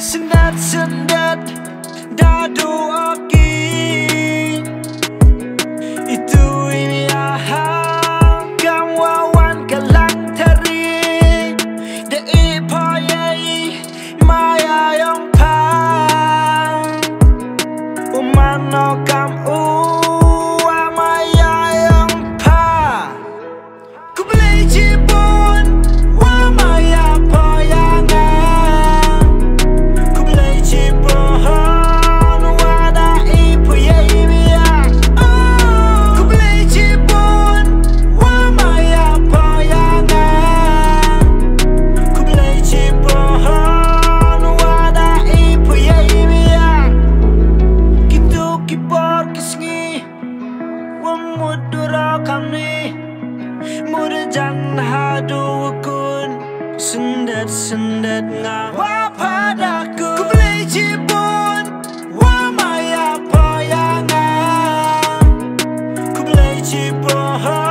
Sendat-sendat dadu oki itu imiahang kamwawan kalang tari dei poyai maya yong pang umano kam uwa maya yong pa ku beli jibun wa maya poyangan sendat-sendat ngawa padaku ku beli jibun wa maya poyangan ku beli jibun